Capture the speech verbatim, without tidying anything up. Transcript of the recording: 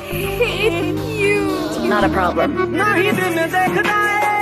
It's huge. Not a problem. ना ही दिन देखता है